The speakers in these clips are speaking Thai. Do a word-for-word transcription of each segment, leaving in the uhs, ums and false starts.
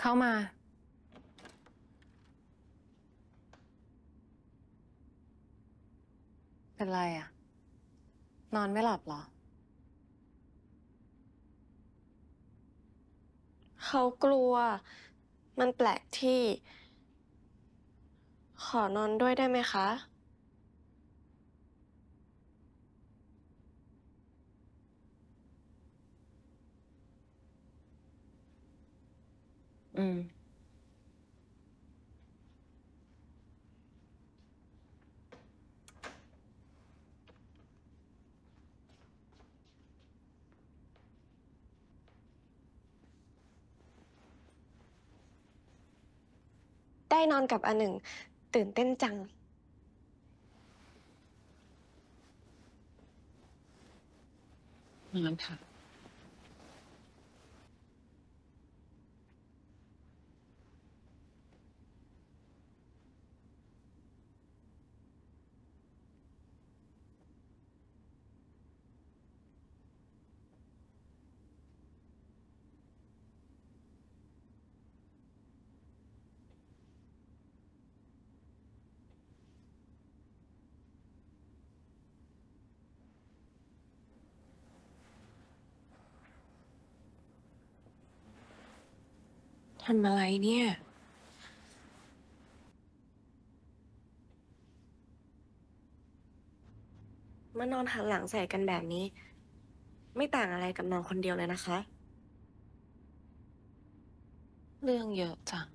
เข้ามาเป็นไรอะนอนไม่หลับเหรอเขากลัวมันแปลกที่ขอนอนด้วยได้ไหมคะอืมได้นอนกับอาหนึ่งตื่นเต้นจังนอนค่ะทำอะไรเนี่ยมานอนหันหลังใส่กันแบบนี้ไม่ต่างอะไรกับนอนคนเดียวเลยนะคะเรื่องเยอะจัง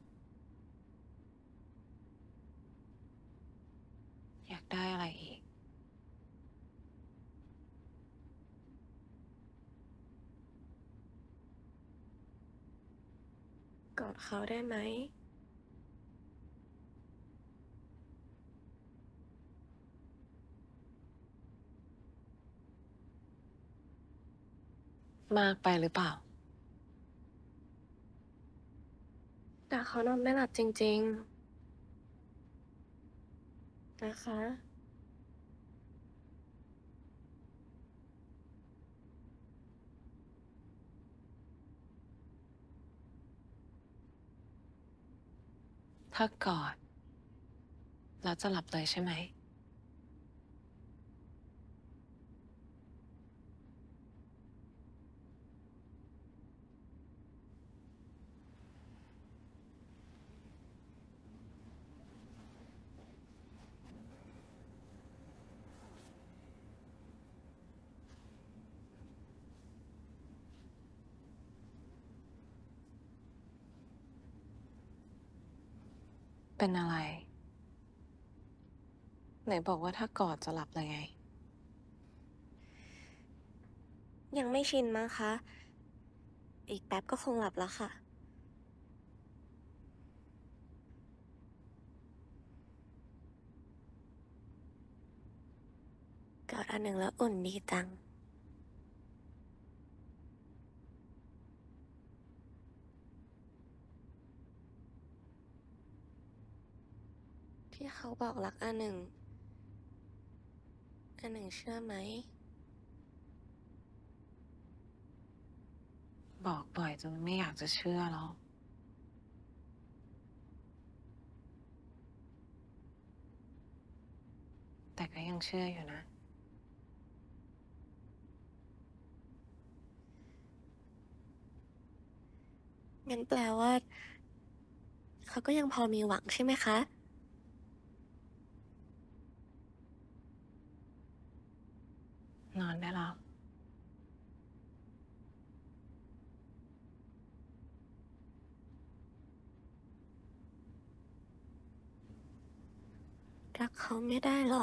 อยากได้อะไรอีกกอดเขาได้ไหมมากไปหรือเปล่าแต่เขานอนไม่หลับจริงๆนะคะถ้ากอดแล้วจะหลับเลยใช่ไหมเป็นอะไรไหนบอกว่าถ้ากอดจะหลับเลยไงยังไม่ชินมั้งคะอีกแป๊บก็คงหลับแล้วค่ะกอดอันหนึ่งแล้วอุ่นดีจังที่เขาบอกรักอันหนึ่งอันหนึ่งเชื่อไหมบอกบ่อยจนไม่อยากจะเชื่อแล้วแต่ก็ยังเชื่ออยู่นะงั้นแปลว่าเขาก็ยังพอมีหวังใช่ไหมคะนอนได้แล้วรักเขาไม่ได้หรอ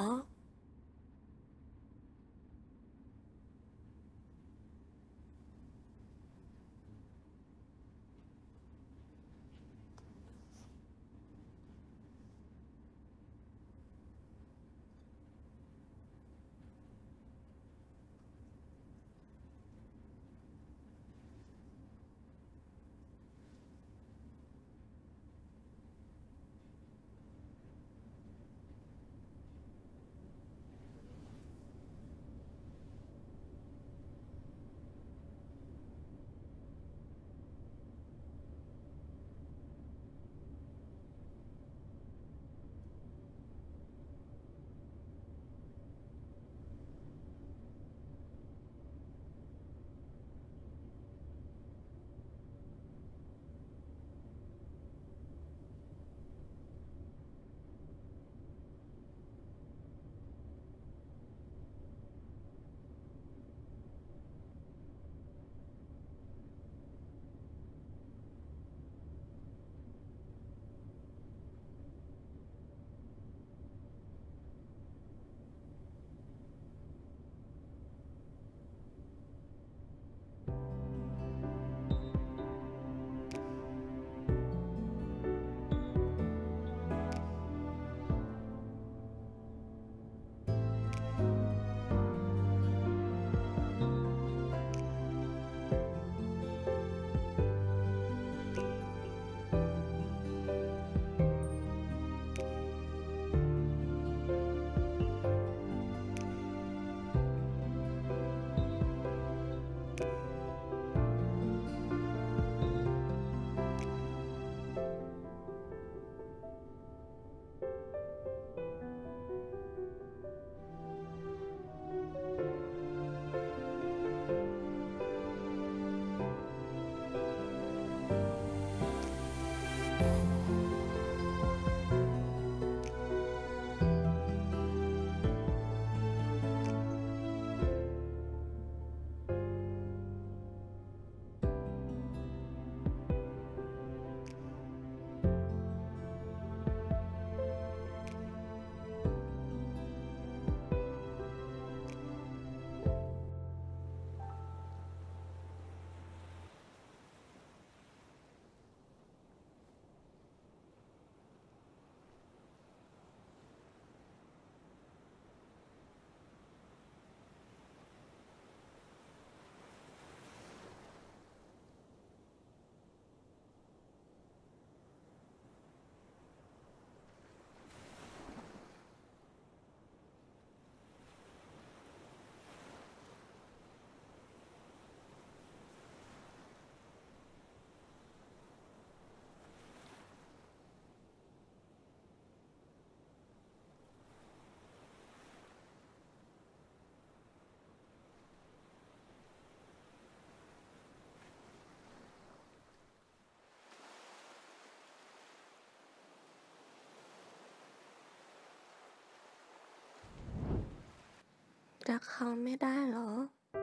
รักเขาไม่ได้เหรอ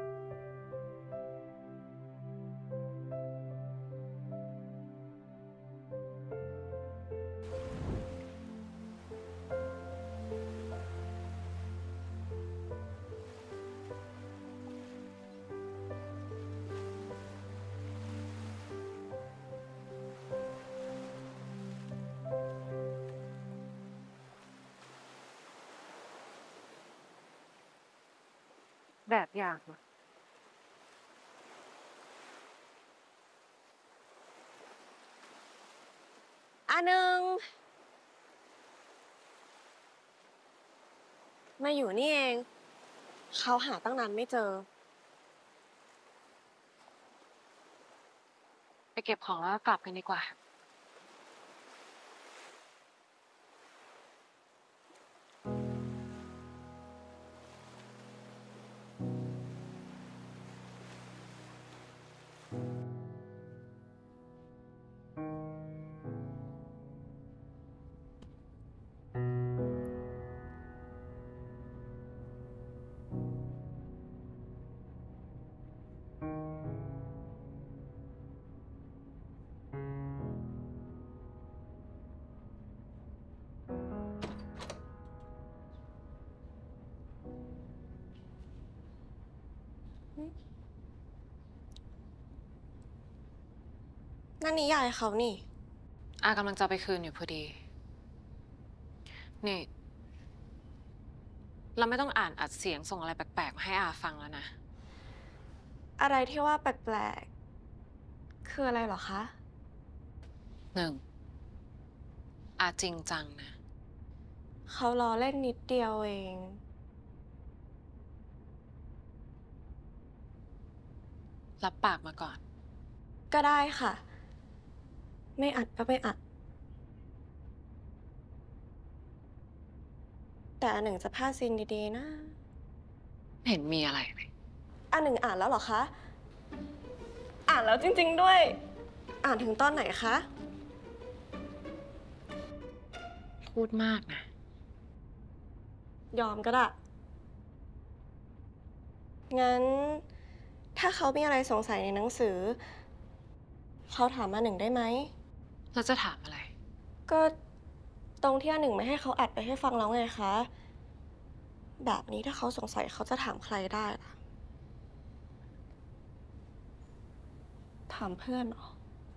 แบบอย่างเหรออานึงมาอยู่นี่เองเขาหาตั้งนานไม่เจอไปเก็บของแล้วกลับกันดีกว่านั่นนิยายเขานี่อากำลังจะไปคืนอยู่พอดีนี่เราไม่ต้องอ่านอัดเสียงส่งอะไรแปลกๆมาให้อาฟังแล้วนะอะไรที่ว่าแปลกๆคืออะไรเหรอคะหนึ่งอาจริงจังนะเขาล้อเล่นนิดเดียวเองรับปากมาก่อนก็ได้ค่ะ ไม่อัดก็ไม่อัด แต่อันหนึ่งจะพลาดซีนดีๆนะเห็นมีอะไรเลยอันหนึ่งอ่านแล้วเหรอคะ อ่านแล้วจริงๆด้วย อ่านถึงตอนไหนคะพูดมากนะยอมก็ได้ งั้น ถ้าเขามีอะไรสงสัยในหนังสือ เขาถามอันหนึ่งได้ไหมเราจะถามอะไรก็ตรงที่อันหนึ่งไม่ให้เขาอัดไปให้ฟังแล้วไงคะ แบบนี้ถ้าเขาสงสัยเขาจะถามใครได้ล่ะ ถามเพื่อนเหรอ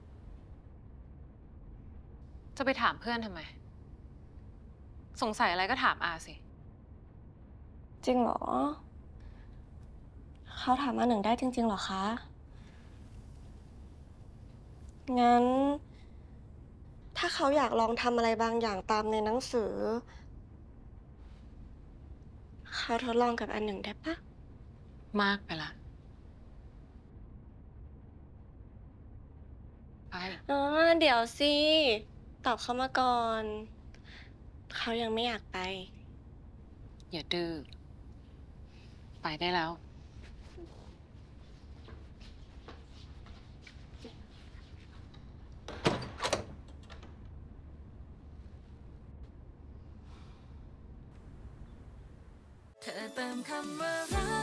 จะไปถามเพื่อนทำไมสงสัยอะไรก็ถามอาสิจริงเหรอ เขาถามอันหนึ่งได้จริงๆเหรอคะ งั้น ถ้าเขาอยากลองทำอะไรบางอย่างตามในหนังสือ เขาทดลองกับอันหนึ่งได้ปะมากไปละไปอ๋อเดี๋ยวสิ ตอบเขามาก่อน เขายังไม่อยากไปอย่าดื้อไปได้แล้วเธอเติมคำว่ารั